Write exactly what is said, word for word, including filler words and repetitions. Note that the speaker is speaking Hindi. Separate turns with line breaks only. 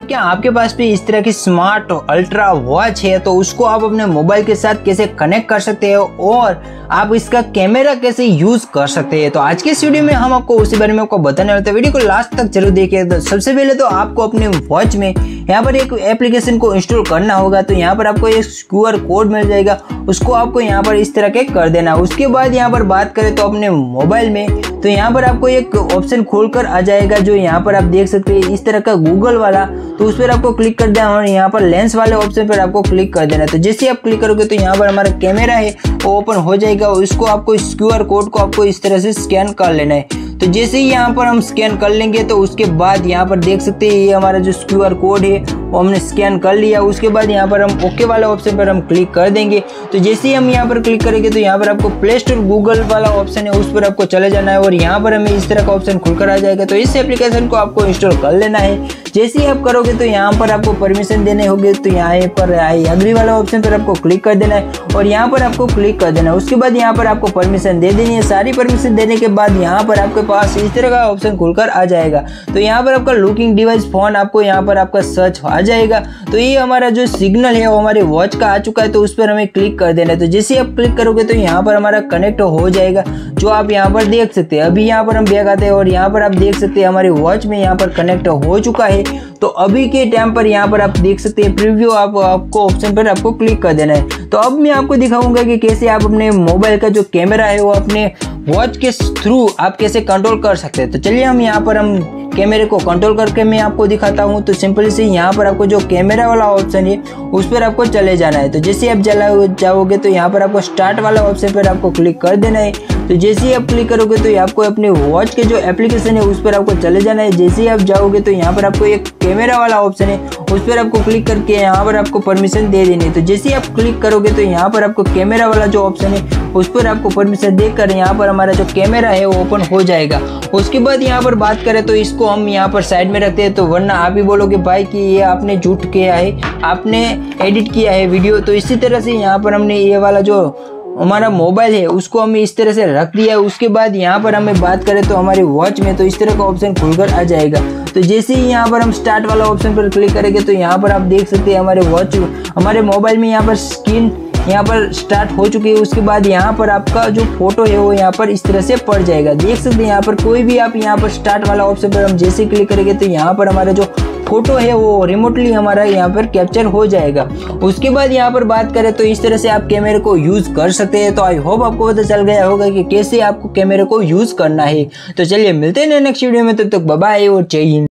क्या आपके पास भी इस तरह की स्मार्ट अल्ट्रा वॉच है तो उसको आप अपने मोबाइल के साथ कैसे कनेक्ट कर सकते हैं और आप इसका कैमरा कैसे यूज कर सकते हैं। तो आज के इस वीडियो में हम आपको उसी बारे में आपको बताने वाले हैं, तो वीडियो को लास्ट तक जरूर देखिए। तो सबसे पहले तो आपको अपने वॉच में यहाँ पर एक एप्लीकेशन को इंस्टॉल करना होगा। तो यहाँ पर आपको एक क्यू आर कोड मिल जाएगा, उसको आपको यहाँ पर इस तरह के कर देना। उसके बाद यहाँ पर बात करें तो अपने मोबाइल में तो यहाँ पर आपको एक ऑप्शन खोलकर आ जाएगा जो यहाँ पर आप देख सकते हैं इस तरह का गूगल वाला। तो उस पर आपको क्लिक कर देना और यहाँ पर लेंस वाले ऑप्शन पर आपको क्लिक कर देना। तो जैसे आप क्लिक करोगे तो यहाँ पर हमारा कैमरा है वो ओपन हो जाएगा। उसको आपको इस क्यू आर कोड को आपको इस तरह से स्कैन कर लेना है। तो जैसे ही यहाँ पर हम स्कैन कर लेंगे तो उसके बाद यहाँ पर देख सकते हैं ये हमारा जो क्यू आर कोड है वो हमने स्कैन कर लिया। उसके बाद यहाँ पर हम ओके वाले ऑप्शन पर हम क्लिक कर देंगे। तो जैसे ही हम यहाँ पर क्लिक करेंगे तो यहाँ पर आपको प्ले स्टोर गूगल वाला ऑप्शन है उस पर आपको चले जाना है और यहाँ पर हमें इस तरह का ऑप्शन खुलकर आ जाएगा। तो इस एप्लीकेशन को आपको इंस्टॉल कर लेना है। जैसे ही आप करोगे तो यहाँ पर आपको परमिशन देने होंगे। तो यहाँ पर एग्री वाला ऑप्शन पर आपको क्लिक कर देना है और यहाँ पर आपको क्लिक कर देना है। उसके बाद यहाँ पर आपको परमिशन दे देनी है। सारी परमिशन देने के बाद यहाँ पर आपके पास इस तरह का ऑप्शन खुलकर आ जाएगा। तो यहाँ पर आपका लुकिंग डिवाइस फोन आपको यहाँ पर आपका सर्च आ जाएगा। तो ये हमारा जो सिग्नल है वो हमारे वॉच का आ चुका है। तो उस पर हमें क्लिक कर देना है। तो जैसे आप क्लिक करोगे तो यहाँ पर हमारा कनेक्ट हो जाएगा जो आप यहाँ पर देख सकते हैं। अभी यहाँ पर हम बैक आते हैं और यहाँ पर आप देख सकते हैं हमारी वॉच में यहाँ पर कनेक्ट हो चुका है। तो अभी के टाइम पर यहाँ पर आप देख सकते हैं प्रीव्यू आप आपको ऑप्शन पर आपको क्लिक कर देना है। तो अब मैं आपको दिखाऊंगा कि कैसे आप अपने मोबाइल का जो कैमरा है वो अपने वॉच के थ्रू आप कैसे कंट्रोल कर सकते हैं। तो चलिए हम यहाँ पर हम कैमरे को कंट्रोल करके मैं आपको दिखाता हूँ। तो सिंपल से यहाँ पर आपको जो कैमरा वाला ऑप्शन है उस पर आपको चले जाना है। तो जैसे आप चला जाओगे तो यहाँ पर आपको स्टार्ट वाला ऑप्शन पर आपको क्लिक कर देना है। तो जैसे ही आप क्लिक करोगे तो आपको अपने वॉच के जो एप्लीकेशन है उस पर आपको चले जाना है। जैसे ही आप जाओगे तो यहाँ पर आपको एक कैमरा वाला ऑप्शन है उस पर आपको क्लिक करके यहाँ पर आपको परमिशन दे देनी है। तो जैसे ही आप क्लिक करोगे तो यहाँ पर आपको कैमरा वाला जो ऑप्शन है उस पर आपको परमिशन देकर यहाँ पर हमारा जो कैमरा है वो ओपन हो जाएगा। उसके बाद यहाँ पर बात करें तो इसको हम यहाँ पर साइड में रखते हैं। तो वरना आप ही बोलोगे भाई कि ये आपने झूठ किया है, आपने एडिट किया है वीडियो। तो इसी तरह से यहाँ पर हमने ये वाला जो हमारा मोबाइल है उसको हमें इस तरह से रख दिया है। उसके बाद यहाँ पर हमें बात करें तो हमारी वॉच में तो इस तरह का ऑप्शन खुलकर आ जाएगा। तो जैसे ही यहाँ पर हम स्टार्ट वाला ऑप्शन पर क्लिक करेंगे तो यहाँ पर आप देख सकते हैं हमारे वॉच हमारे मोबाइल में यहाँ पर स्क्रीन यहाँ पर स्टार्ट हो चुकी है। उसके बाद यहाँ पर आपका जो फोटो है वो यहाँ पर इस तरह से पड़ जाएगा। देख सकते हैं यहाँ पर कोई भी आप यहाँ पर स्टार्ट वाला ऑप्शन पर हम जैसे क्लिक करेंगे तो यहाँ पर हमारा जो फोटो है वो रिमोटली हमारा यहाँ पर कैप्चर हो जाएगा। उसके बाद यहाँ पर बात करें तो इस तरह से आप कैमरे को यूज कर सकते हैं। तो आई होप आपको पता चल गया होगा कि कैसे आपको कैमरे को यूज करना है। तो चलिए मिलते हैं नेक्स्ट वीडियो में, तब तक बाय बाय और जय हिंद।